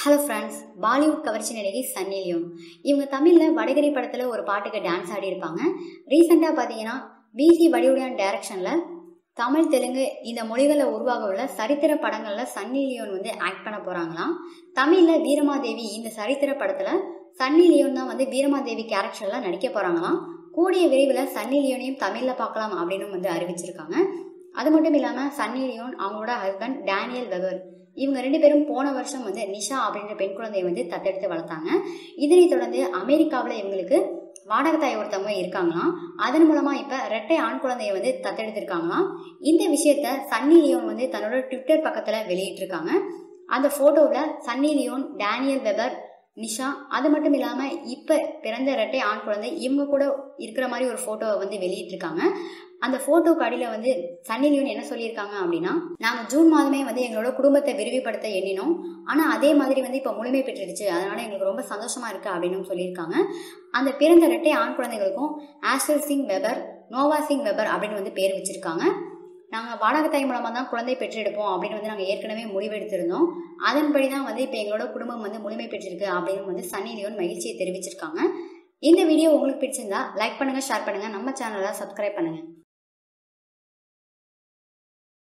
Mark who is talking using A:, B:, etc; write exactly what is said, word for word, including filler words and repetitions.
A: Hello friends, Bollywood கவர்ச்சி நடிகை Sunny Leon இவங்க தமிழில் வடகரி படத்தில் ஒரு பாட்டுக்கு டான்ஸ் ஆடி இருப்பாங்க. ரீசெண்டாக பார்த்தீங்கன்னா பிசி வடிவுடையான் டைரக்ஷனில் தமிழ் தெலுங்கு இந்த மொழிகளில் உருவாக உள்ள சரித்திர படங்களில் சன்னி லியோன் வந்து ஆக்ட் பண்ண போகிறாங்களாம். தமிழில் வீரமாதேவி இந்த சரித்திர படத்தில் சன்னி லியோன் தான் வந்து வீரமாதேவி கேரக்டரில் நடிக்க போகிறாங்களாம். கூடிய விரைவில் சன்னி லியோனையும் தமிழில் பார்க்கலாம் அப்படின்னு வந்து அறிவிச்சிருக்காங்க. அது மட்டும் இல்லாமல் சன்னி லியோன் அவங்களோட ஹஸ்பண்ட் டேனியல் வெவர் இவங்க ரெண்டு பேரும் போன வருஷம் வந்து நிஷா அப்படின்ற பெண் குழந்தையை வந்து தத்தெடுத்து வளர்த்தாங்க. இதனை தொடர்ந்து அமெரிக்காவில் இவங்களுக்கு வாடகத்தாய் ஒருத்தவங்க இருக்காங்களாம். அதன் மூலமா இப்ப இரட்டை ஆண் குழந்தைய வந்து தத்தெடுத்திருக்காங்களாம். இந்த விஷயத்த சன்னி லியோன் வந்து தன்னோட ட்விட்டர் பக்கத்துல வெளியிட்டிருக்காங்க. அந்த போட்டோவில் Sunny Leone, Daniel Weber, Nisha, அது மட்டும் இல்லாம இப்ப பிறந்த இரட்டை ஆண் குழந்தை இவங்க கூட இருக்கிற மாதிரி ஒரு போட்டோவை வந்து வெளியிட்டிருக்காங்க. அந்த போட்டோக்கு அடியில வந்து சன்னி லியோன் என்ன சொல்லியிருக்காங்க அப்படின்னா, நாங்க ஜூன் மாதமே வந்து எங்களோட குடும்பத்தை விரிவுபடுத்த எண்ணினோம், ஆனா அதே மாதிரி வந்து இப்ப முழுமை பெற்றுடுச்சு, அதனால எங்களுக்கு ரொம்ப சந்தோஷமா இருக்கு அப்படின்னு சொல்லியிருக்காங்க. அந்த பிறந்த இரட்டை ஆண் குழந்தைகளுக்கும் Asher Singh Weber, Noah Singh Weber அப்படின்னு வந்து பேர் வச்சிருக்காங்க. நாங்கள் வாடகத்தாய் மூலமாக தான் குழந்தை பெற்றெடுப்போம் அப்படின்னு வந்து நாங்கள் ஏற்கனவே முடிவெடுத்திருந்தோம். அதன்படி தான் வந்து இப்போ எங்களோட குடும்பம் வந்து முழுமை பெற்றிருக்கு அப்படின்னு வந்து சன்னி லியோன் மகிழ்ச்சியை தெரிவிச்சிருக்காங்க. இந்த வீடியோ உங்களுக்கு பிடிச்சிருந்தா லைக் பண்ணுங்க, ஷேர் பண்ணுங்க, நம்ம சேனலை சப்ஸ்கிரைப் பண்ணுங்க.